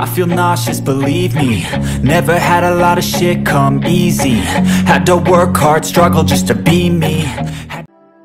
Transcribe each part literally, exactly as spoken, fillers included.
I feel nauseous, believe me. Never had a lot of shit come easy. Had to work hard, struggle just to be me. Had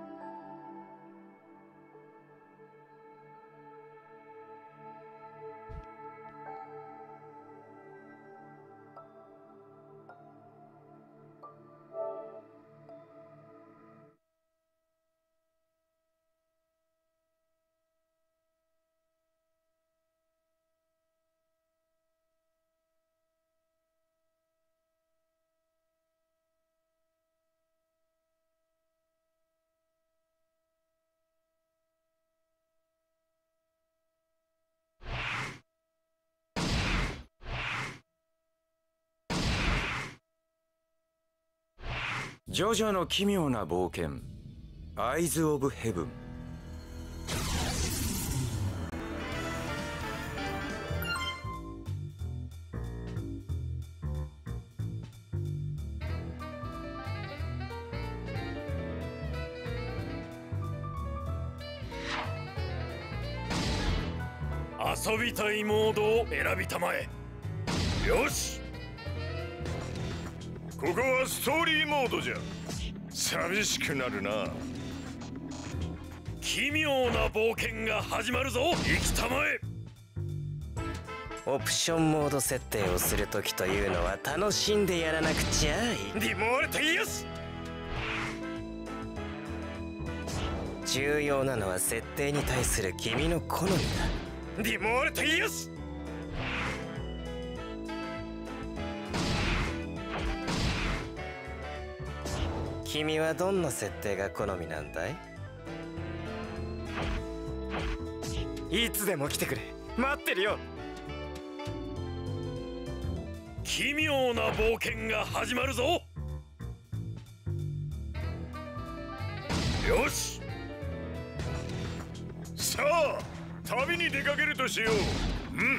ジョジョの奇妙な冒険、アイズ・オブ・ヘブン。 遊びたいモードを選びたまえ。よし、ここはストーリーモードじゃ。寂しくなるな。奇妙な冒険が始まるぞ。行きたまえ。 オプションモード設定をするときというのは楽しんでやらなくちゃい。 ディモールテイエス。 重要なのは設定に対する君の好みだ。 ディモールテイエス。 君はどんな設定が好みなんだい？いつでも来てくれ。待ってるよ。 奇妙な冒険が始まるぞ。よし、さあ旅に出かけるとしよう。うん。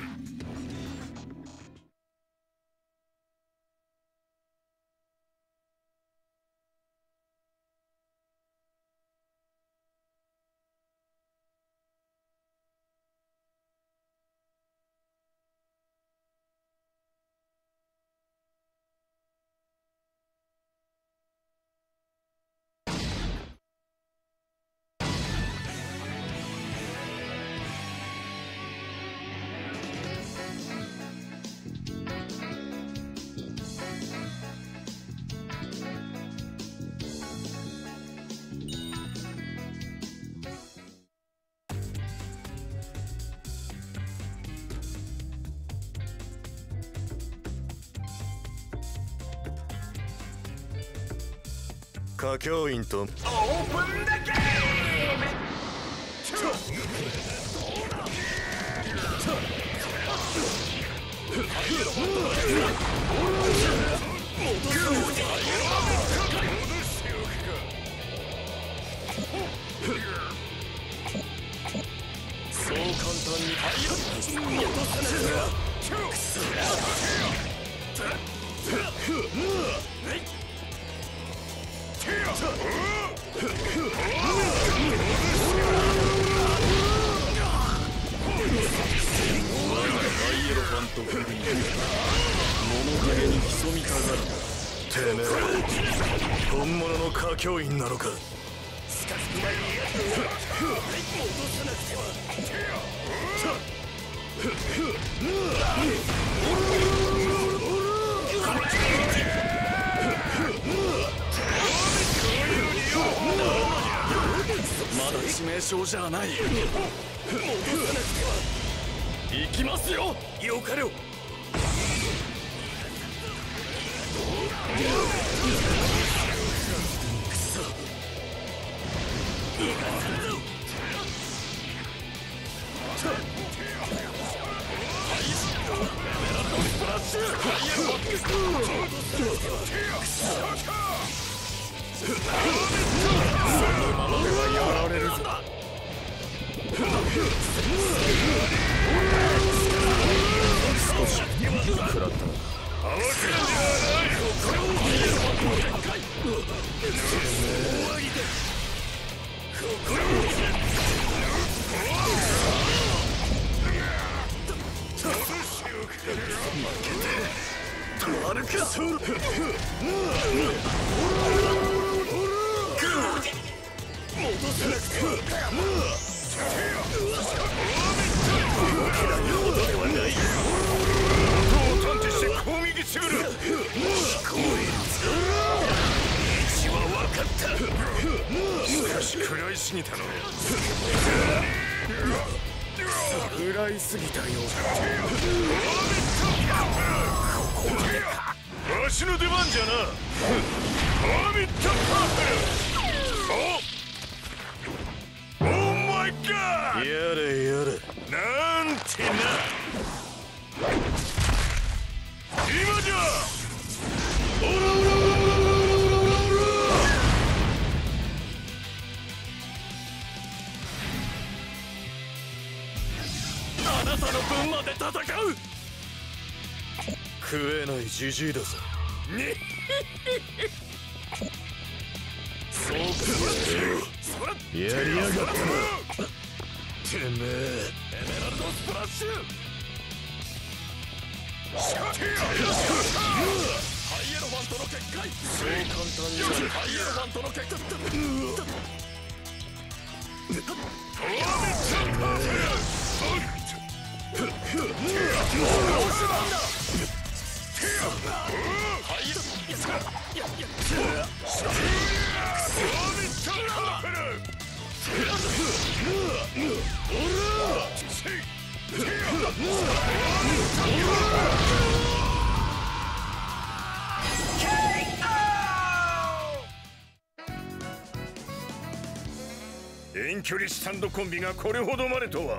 歌教員とオープンだけーそう簡単に戻さないくそイエロファントフリー物陰に潜みたがる。てめえ本物の歌教員なのか。近づく前に戻さなくては。まだ致命傷じゃない。戻さなくては。行きますよ、よかれを。くそ。そのままではやられるぞ。少し食らった。合わせるんじゃない。心をたまるか。そう戻さなくては大きなことではない。音を探知して攻撃する。聞こえるぞ。位置は分かった。しかし食らいすぎたの。食らいすぎたよ。ここまでか。わしの出番じゃな。ハーミットパープル。おオーマイガー。やれやれ。なんてな。今じゃ。オラオラオラオラオラオラオラ。あなたの分まで戦う。食えないジジイだぞ。ねそうかやりやがったな。てめえエメラルドスプラッシュ。しかけよ。ハイエロファントの結界。そう簡単にハイエロファントの結界。遠距離スタンドコンビがこれほどまでとは。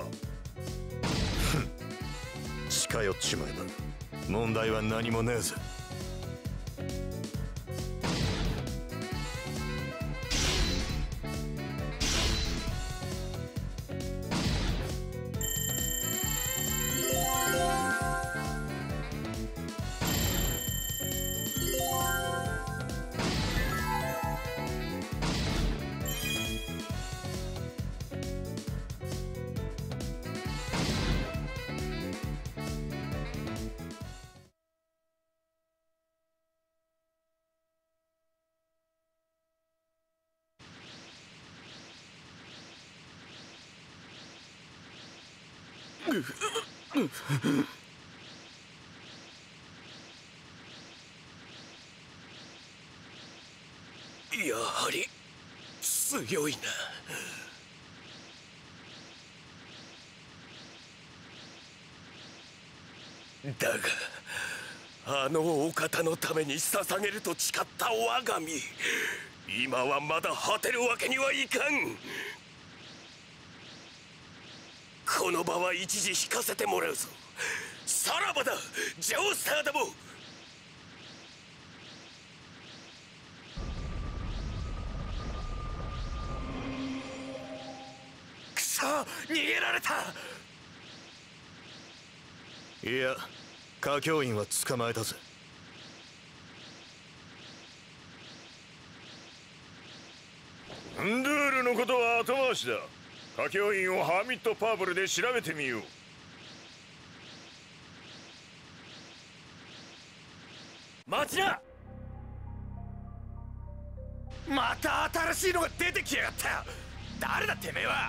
近寄っちまえば問題は何もねえぜ。やはり強いな。だがあのお方のために捧げると誓った我が身、今はまだ果てるわけにはいかん。この場は一時引かせてもらうぞ。さらばだジョースターども。くそ、逃げられた。いや、歌教員は捕まえたぜ。ンドゥールのことは後回しだ。歌教員をハーミットパープルで調べてみよう。待ちな。また新しいのが出てきやがった。誰だてめえは。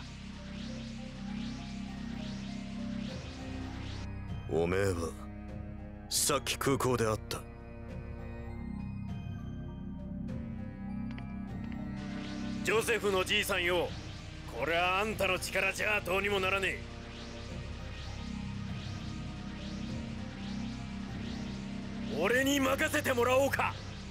おめえはさっき空港で会った。ジョセフのじいさんよ、これはあんたの力じゃどうにもならねえ。俺に任せてもらおうか。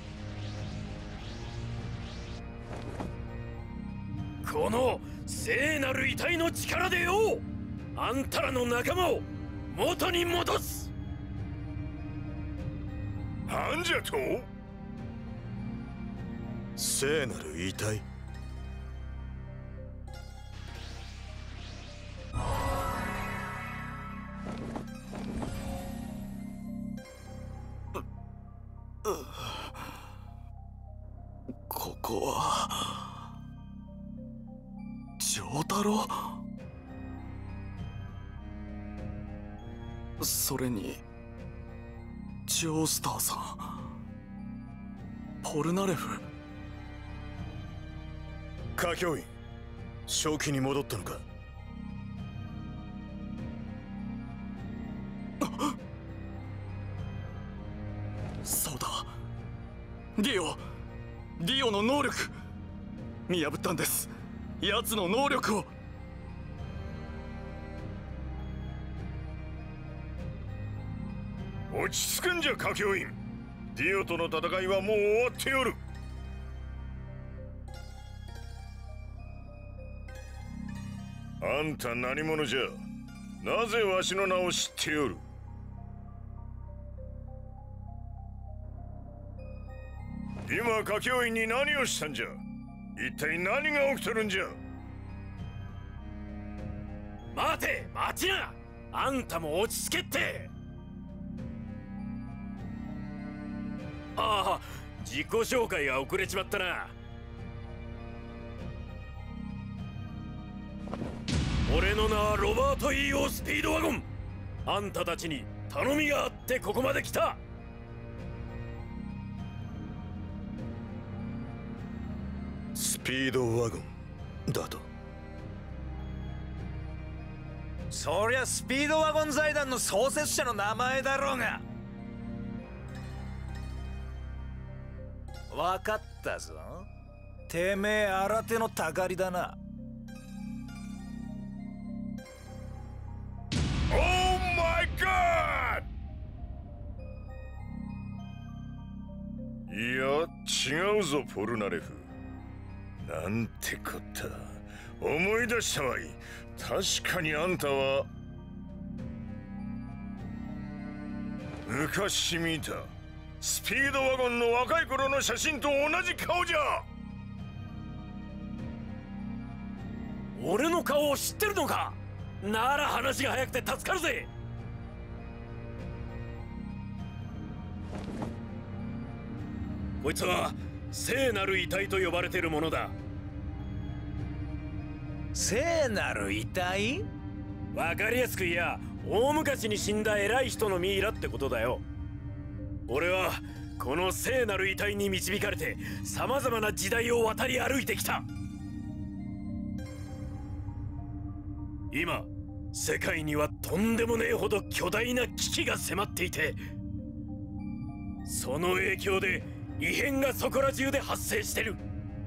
この聖なる遺体の力でよ、あんたらの仲間を元に戻す。なんじゃと。聖なる遺体。ここは丈太郎。それにジョースターさん、ポルナレフ。歌教員、正気に戻ったのか？そうだ、ディオディオの能力見破ったんです。奴の能力を。 落ち着くんじゃ歌教員。ディオとの戦いはもう終わっておる。あんた何者じゃ？なぜわしの名を知っておる？今歌教員に何をしたんじゃ？一体何が起きとるんじゃ？ 待て、待ちな。あんたも落ち着けって。ああ、自己紹介が遅れちまったな。俺の名はロバート・イーオー・スピードワゴン。あんたたちに頼みがあってここまで来た。 スピードワゴンだと？ そりゃスピードワゴン財団の創設者の名前だろうが。分かったぞ。てめえ新手のたかりだな。 オーマイガー！いや違うぞポルナレフ。なんてこった。思い出したわい。確かにあんたは昔見たスピードワゴンの若い頃の写真と同じ顔じゃ。 俺の顔を知ってるのか？なら話が早くて助かるぜ。こいつは聖なる遺体と呼ばれているものだ。 聖なる遺体？ わかりやすく言や、大昔に死んだ偉い人のミイラってことだよ。俺はこの聖なる遺体に導かれてさまざまな時代を渡り歩いてきた。今世界にはとんでもねえほど巨大な危機が迫っていて、その影響で異変がそこら中で発生してる。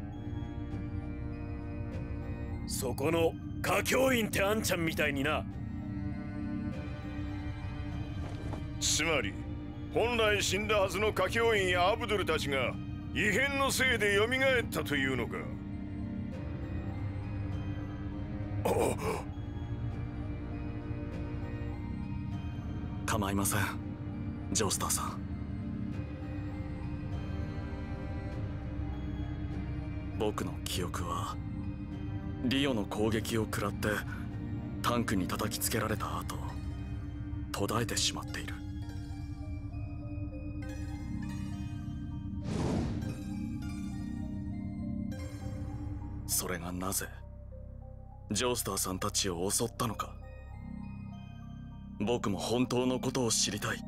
そこの歌教員ってあんちゃんみたいにな。 つまり本来死んだはずの歌教員やアブドゥルたちが異変のせいで蘇ったというのか。 お構いません、ジョースターさん。僕の記憶はリオの攻撃を食らってタンクに叩きつけられた後途絶えてしまっている。それがなぜジョースターさんたちを襲ったのか、僕も本当のことを知りたい。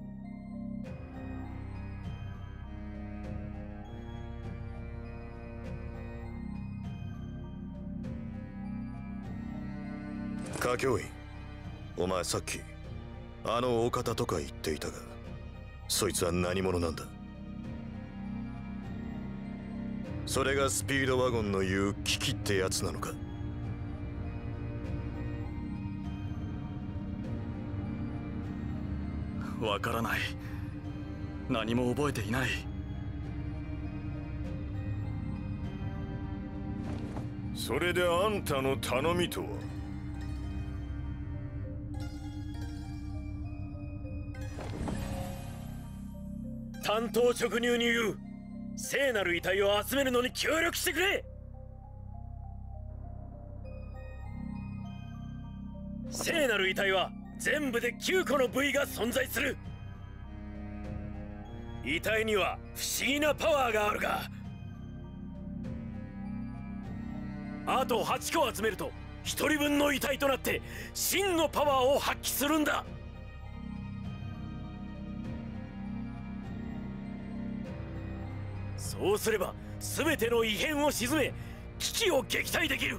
歌教員、お前さっきあのお方とか言っていたが、そいつは何者なんだ？それがスピードワゴンの言う危機ってやつなのか？わからない。何も覚えていない。 それであんたの頼みとは？ 担当直入に言う。聖なる遺体を集めるのに協力してくれ。聖なる遺体は全部できゅうこの部位が存在する。遺体には不思議なパワーがあるが、あとはちこ集めるとひとりぶんの遺体となって真のパワーを発揮するんだ。 そうすれば全ての異変を鎮め危機を撃退できる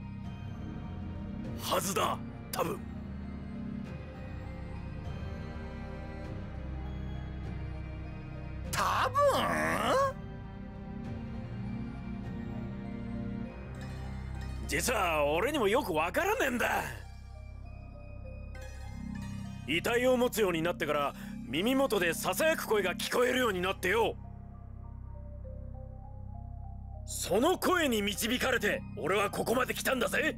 はずだ。多分多分実は俺にもよくわからねえんだ。遺体を持つようになってから耳元でささやく声が聞こえるようになってよ。その声に導かれて俺はここまで来たんだぜ。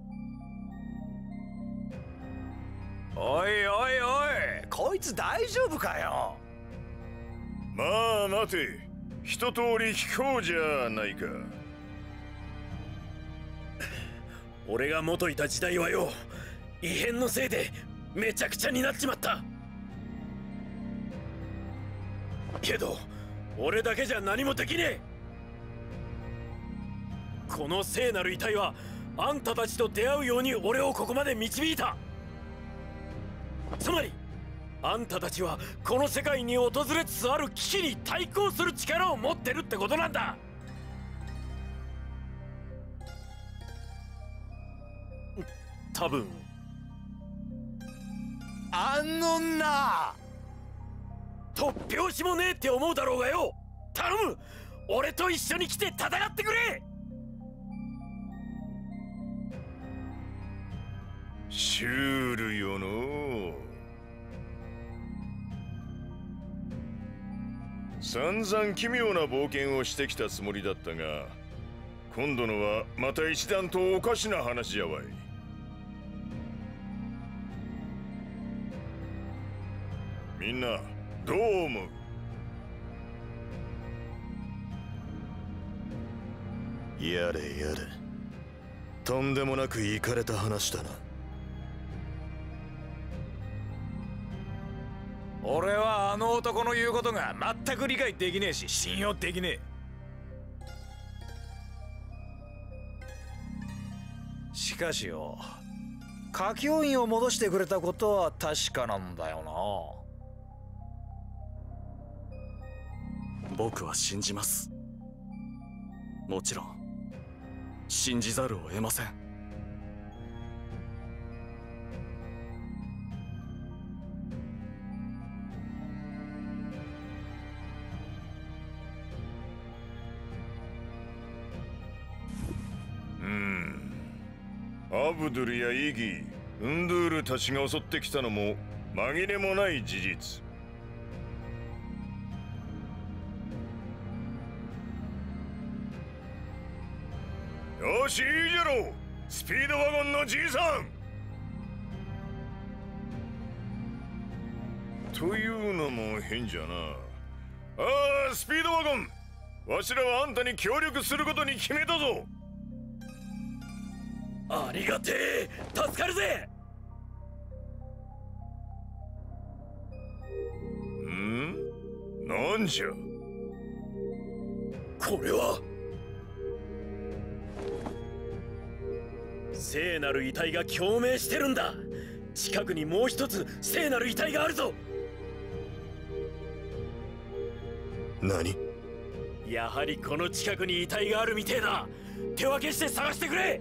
おいおいおい、こいつ大丈夫かよ。 まあ待て、一通り聞こうじゃないか。 俺が元いた時代はよ、異変のせいでめちゃくちゃになっちまった。けど俺だけじゃ何もできねえ。この聖なる遺体はあんたたちと出会うように俺をここまで導いた。つまりあんたたちはこの世界に訪れつつある危機に対抗する力を持ってるってことなんだ。多分あのな、 突拍子もねえって思うだろうがよ。頼む、俺と一緒に来て戦ってくれ。 シュールよの。散々奇妙な冒険をしてきたつもりだったが、今度のはまた一段とおかしな話じゃわい。みんなどう思う？ やれやれ、とんでもなくイカれた話だな。 俺はあの男の言うことが全く理解できねえし信用できねえ。しかしよ、歌教員を戻してくれたことは確かなんだよな。 僕は信じます。もちろん信じざるを得ません。 うん、アブドゥルやイギ、ウンドゥールたちが襲ってきたのも紛れもない事実。よし、いいじゃろう、スピードワゴンのじいさん。というのも変じゃな。ああ、スピードワゴン、わしらはあんたに協力することに決めたぞ。 ありがてえ、助かるぜ。 ん？なんじゃこれは。聖なる遺体が共鳴してるんだ。近くにもう一つ聖なる遺体があるぞ。 何？ やはりこの近くに遺体があるみてえだ。手分けして探してくれ。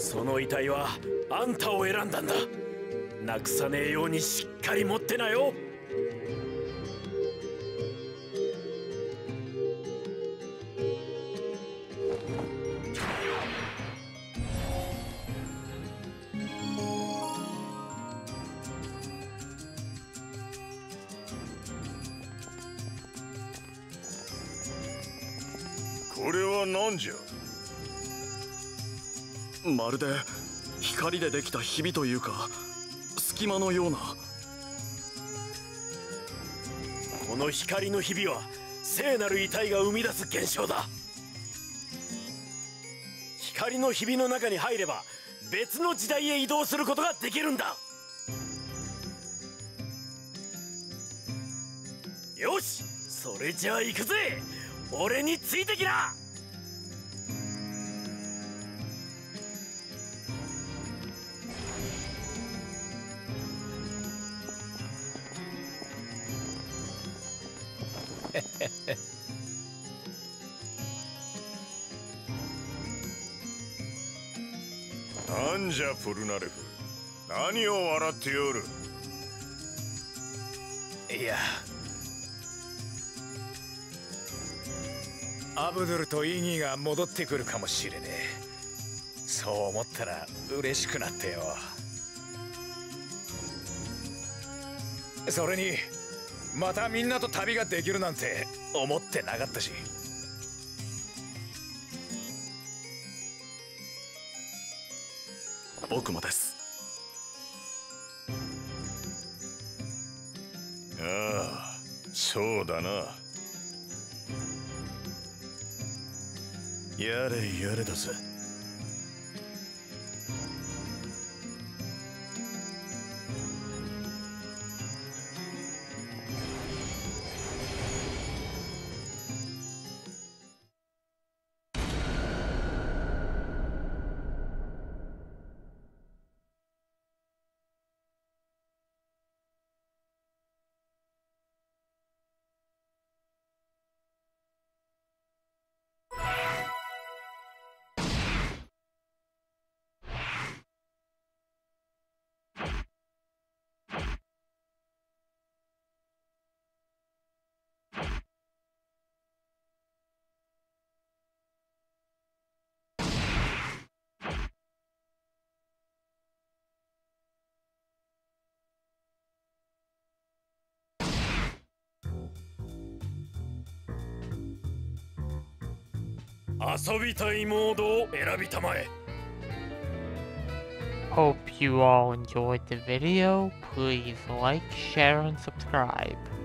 その遺体はあんたを選んだんだ。なくさねえようにしっかり持ってなよ。 これは何じゃ。 まるで光でできたひびというか隙間のような。 この光のひびは聖なる遺体が生み出す現象だ。光のひびの中に入れば別の時代へ移動することができるんだ。よし、それじゃあ行くぜ。俺についてきな。 なんじゃポルナレフ、何を笑っておる。 いや、アブドゥルとイギーが戻ってくるかもしれねえ。そう思ったら嬉しくなってよ。それにまたみんなと旅ができるなんて思ってなかったし。 僕もです。 ああ、そうだな。やれやれだぜ。 遊びたいモードを選びたまえ。 Hope you all enjoyed the video. Please like, share, and subscribe.